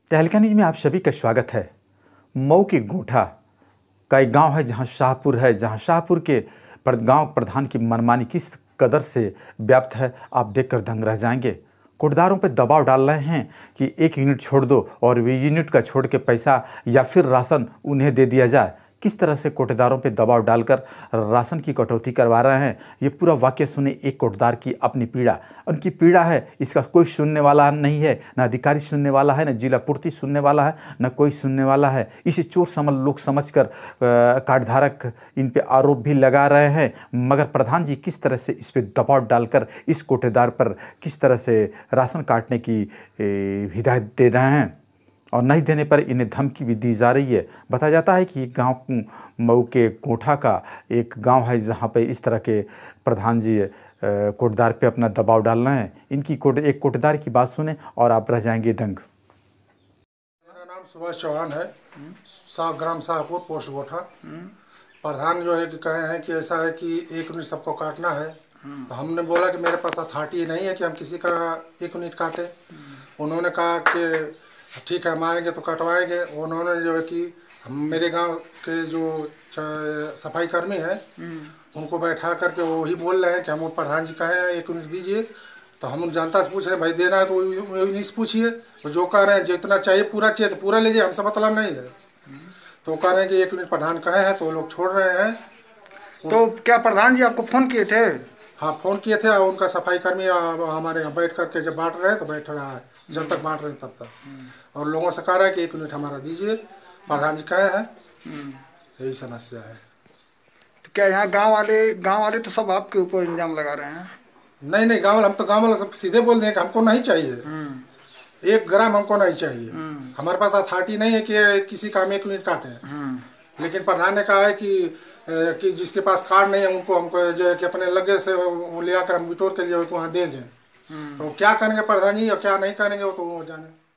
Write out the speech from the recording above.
तहलका न्यूज में आप सभी का स्वागत है। मऊ के गोठा का एक गांव है जहां शाहपुर के गांव प्रधान की मनमानी किस कदर से व्याप्त है, आप देखकर दंग रह जाएंगे। कोटदारों पर दबाव डाल रहे हैं कि एक यूनिट छोड़ दो और वे यूनिट का छोड़ के पैसा या फिर राशन उन्हें दे दिया जाए। किस तरह से कोटेदारों पे दबाव डालकर राशन की कटौती करवा रहे हैं, ये पूरा वाक्य सुने। एक कोटेदार की अपनी पीड़ा, उनकी पीड़ा है, इसका कोई सुनने वाला नहीं है, न अधिकारी सुनने वाला है, न जिला पूर्ति सुनने वाला है, न कोई सुनने वाला है। इसे चोर समझ लोग समझकर कार्डधारक इन पे आरोप भी लगा रहे हैं, मगर प्रधान जी किस तरह से इस पे दबाव डालकर इस कोटेदार पर किस तरह से राशन काटने की हिदायत दे रहे हैं और नहीं देने पर इन्हें धमकी भी दी जा रही है। बताया जाता है कि गांव मऊ के कोठा का एक गांव है जहां पे इस तरह के प्रधान जी कोटदार पे अपना दबाव डाल रहे हैं। इनकी एक कोटदार की बात सुने और आप रह जाएंगे दंग। मेरा नाम सुभाष चौहान है, ग्राम शाहपुर पोस्ट गोठा। प्रधान जो है कि कहे हैं कि ऐसा है कि एक यूनिट सबको काटना है। तो हमने बोला कि मेरे पास अथॉरिटी नहीं है कि हम किसी का एक यूनिट काटें। उन्होंने कहा कि ठीक है हम आएंगे तो कटवाएंगे। उन्होंने जो है कि मेरे गांव के जो सफाई कर्मी हैं उनको बैठा करके वो ही बोल रहे हैं कि हम प्रधान जी कहे हैं एक यूनिट दीजिए। तो हम जनता से पूछ रहे हैं भाई देना है तो यूनिट से पूछिए। तो जो कह रहे हैं जितना चाहिए पूरा चाहिए तो पूरा लीजिए, हमसे मतलब नहीं है। तो कह रहे हैं कि एक यूनिट प्रधान कहे हैं तो वो लोग छोड़ रहे हैं। तो क्या प्रधान जी आपको फ़ोन किए थे? हाँ फ़ोन किए थे और उनका सफाई कर्मी हमारे यहाँ बैठ करके जब बांट रहे हैं तो बैठ रहा है, जब तक बांट रहे हैं तब तक। और लोगों से कह रहा है कि एक यूनिट हमारा दीजिए, प्रधान जी कहे हैं। यही समस्या है। तो क्या यहाँ गांव वाले तो सब आपके ऊपर इल्जाम लगा रहे हैं? नहीं, गाँव हम तो गाँव वाले सब सीधे बोल दें कि हमको नहीं चाहिए, 1 ग्राम हमको नहीं चाहिए। हमारे पास अथॉरिटी नहीं है कि किसी का हम एक यूनिट काटें। लेकिन प्रधान ने कहा है कि जिसके पास कार्ड नहीं है उनको हमको जो है कि अपने लगे से वो ले आकर हम बिटोर के लिए वहाँ देंगे। तो क्या करेंगे प्रधान जी और क्या नहीं करेंगे वो तो वो जाने।